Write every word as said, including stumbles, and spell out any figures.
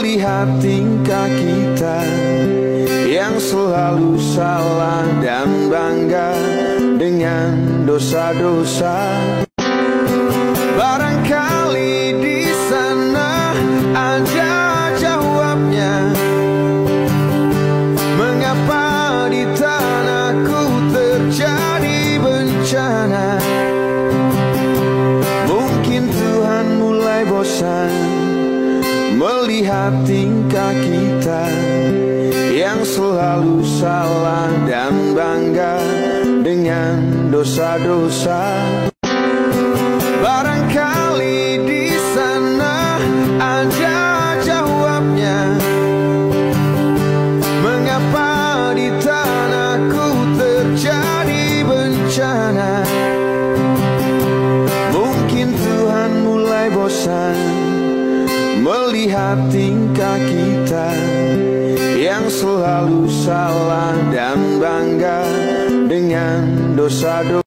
melihat tingkah kita yang selalu salah dan bangga dengan dosa-dosa. Barangkali di sana ada jawabnya, mengapa di tanahku terjadi bencana. Mungkin Tuhan mulai bosan melihat tingkah kita yang selalu salah dan bangga dengan dosa-dosa. Barangkali di sana ada jawabnya, mengapa di tanahku terjadi bencana. Mungkin Tuhan mulai bosan melihat tingkah kita yang selalu salah dan bangga dengan dosa-dosa.